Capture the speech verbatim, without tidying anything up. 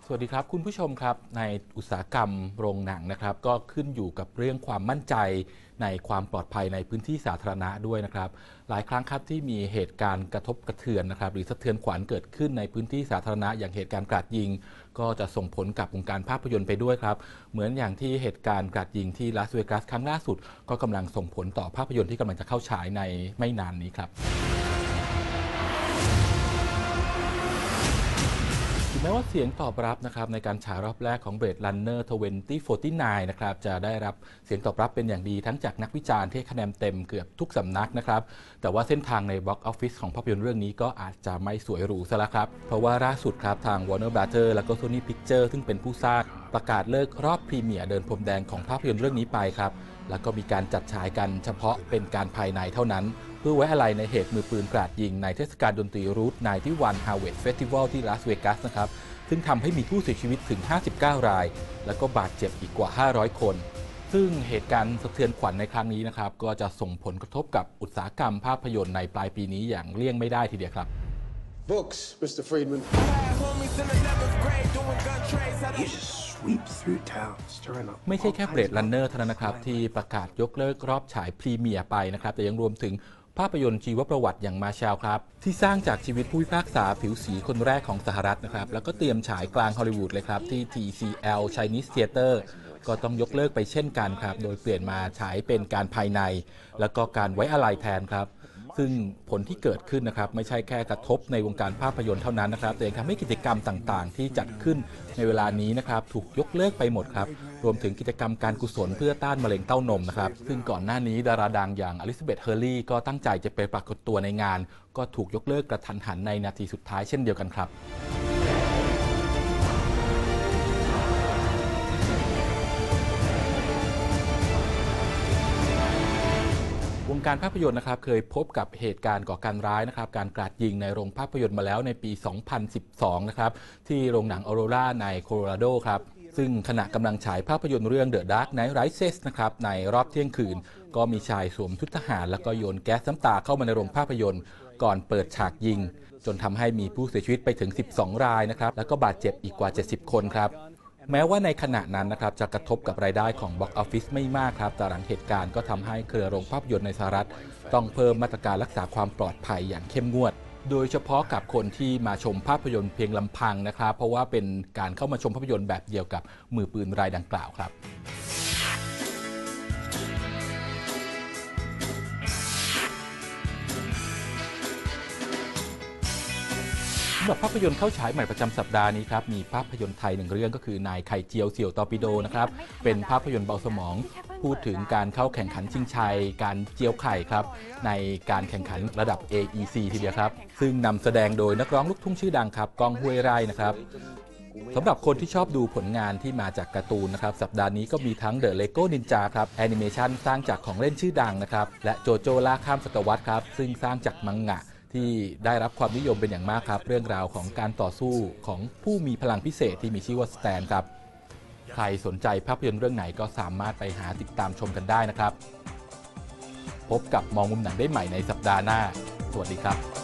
สวัสดีครับคุณผู้ชมครับในอุตสาหกรรมโรงหนังนะครับก็ขึ้นอยู่กับเรื่องความมั่นใจในความปลอดภัยในพื้นที่สาธารณะด้วยนะครับหลายครั้งครับที่มีเหตุการณ์กระทบกระเทือนนะครับหรือสะเทือนขวัญเกิดขึ้นในพื้นที่สาธารณะอย่างเหตุการณ์กราดยิงก็จะส่งผลกับวงการภาพยนตร์ไปด้วยครับเหมือนอย่างที่เหตุการณ์กราดยิงที่ลาสเวกัสครั้งล่าสุดก็กำลังส่งผลต่อภาพยนตร์ที่กำลังจะเข้าฉายในไม่นานนี้ครับแม้ว่าเสียงตอบรับนะครับในการฉายรอบแรกของ Blade Runner สองพันสี่สิบเก้านะครับจะได้รับเสียงตอบรับเป็นอย่างดีทั้งจากนักวิจารณ์ที่คะแนนเต็มเกือบทุกสำนักนะครับแต่ว่าเส้นทางใน Box Office ของภาพยนตร์เรื่องนี้ก็อาจจะไม่สวยหรูซะแล้วครับเพราะว่าล่าสุดครับทาง Warner Brothers และก็ Sony Pictures ซึ่งเป็นผู้สร้างประกาศเลิกรอบพรีเมียร์เดินพรมแดงของภาพยนตร์เรื่องนี้ไปครับแล้วก็มีการจัดฉายกันเฉพาะเป็นการภายในเท่านั้นเพื่อไว้อาลัยในเหตุมือปืนกราดยิงในเทศกาลดนตรีรูทไนน์ตี้วัน Harvest Festival ที่ลาสเวกัสนะครับซึ่งทำให้มีผู้เสียชีวิตถึงห้าสิบเก้ารายแล้วก็บาดเจ็บอีกกว่าห้าร้อยคนซึ่งเหตุการณ์สะเทือนขวัญในครั้งนี้นะครับก็จะส่งผลกระทบกับอุตสาหกรรมภาพยนตร์ในปลายปีนี้อย่างเลี่ยงไม่ได้ทีเดียวครับ Books, มิสเตอร์ Friedman. You just sweep through town, stirring up. ไม่ใช่แค่ Blade Runner เท่านั้นนะครับที่ประกาศยกเลิกรอบฉายพรีเมียร์ไปนะครับแต่ยังรวมถึงภาพยนตร์ชีวประวัติอย่างมาแชลครับที่สร้างจากชีวิตผู้พิพากษาผิวสีคนแรกของสหรัฐนะครับแล้วก็เตรียมฉายกลางฮอลลีวูดเลยครับที่ ที ซี แอล Chinese Theater ก็ต้องยกเลิกไปเช่นกันครับโดยเปลี่ยนมาฉายเป็นการภายในแล้วก็การไว้อาลัยแทนครับซึ่งผลที่เกิดขึ้นนะครับไม่ใช่แค่กระทบในวงการภาพยนตร์เท่านั้นนะครับแต่ยังทำให้กิจกรรมต่างๆที่จัดขึ้นในเวลานี้นะครับถูกยกเลิกไปหมดครับรวมถึงกิจกรรมการกุศลเพื่อต้านมะเร็งเต้านมนะครับซึ่งก่อนหน้านี้ดาราดังอย่างอลิซาเบธเฮอร์รี่ก็ตั้งใจจะไปปรากฏตัวในงานก็ถูกยกเลิกกระทันหันในนาทีสุดท้ายเช่นเดียวกันครับวงการภาพยนตร์นะครับเคยพบกับเหตุการณ์ก่อการร้ายนะครับการกราดยิงในโรงภาพยนตร์มาแล้วในปี สองพันสิบสอง นะครับที่โรงหนังออโรราในโคโลราโดครับซึ่งขณะกำลังฉายภาพยนตร์เรื่อง The Dark Knight Rises นะครับในรอบเที่ยงคืนก็มีชายสวมชุดทหารแล้วก็โยนแก๊สน้ำตาเข้ามาในโรงภาพยนตร์ก่อนเปิดฉากยิงจนทำให้มีผู้เสียชีวิตไปถึงสิบสองรายนะครับแล้วก็บาดเจ็บอีกกว่าเจ็ดสิบคนครับแม้ว่าในขณะนั้นนะครับจะกระทบกับรายได้ของ Box Office ไม่มากครับแต่หลังเหตุการณ์ก็ทำให้เครือโรงภาพยนตร์ในสหรัฐต้องเพิ่มมาตรการรักษาความปลอดภัยอย่างเข้มงวดโดยเฉพาะกับคนที่มาชมภาพยนตร์เพียงลำพังนะครับเพราะว่าเป็นการเข้ามาชมภาพยนตร์แบบเดียวกับมือปืนรายดังกล่าวครับสำหรับภาพยนตร์เข้าฉายใหม่ประจำสัปดาห์นี้ครับมีภาพยนตร์ไทยหนึ่งเรื่องก็คือนายไข่เจียวเสี่ยวตอร์ปิโดนะครับเป็นภาพยนตร์เบาสมองพูดถึงการเข้าแข่งขันชิงชัยการเจียวไข่ครับในการแข่งขันระดับ เอ อี ซี ทีเดียวครับซึ่งนำแสดงโดยนักร้องลูกทุ่งชื่อดังครับก้องห้วยไร่นะครับสำหรับคนที่ชอบดูผลงานที่มาจากการ์ตูนนะครับสัปดาห์นี้ก็มีทั้ง The Lego Ninja ครับแอนิเมชันสร้างจากของเล่นชื่อดังนะครับและโจโจ้ล่าข้ามศตวรรษครับซึ่งสร้างจากมังงะที่ได้รับความนิยมเป็นอย่างมากครับเรื่องราวของการต่อสู้ของผู้มีพลังพิเศษที่มีชื่อว่าสแตนครับใครสนใจภาพยนตร์เรื่องไหนก็สามารถไปหาติดตามชมกันได้นะครับพบกับมองมุมหนังได้ใหม่ในสัปดาห์หน้าสวัสดีครับ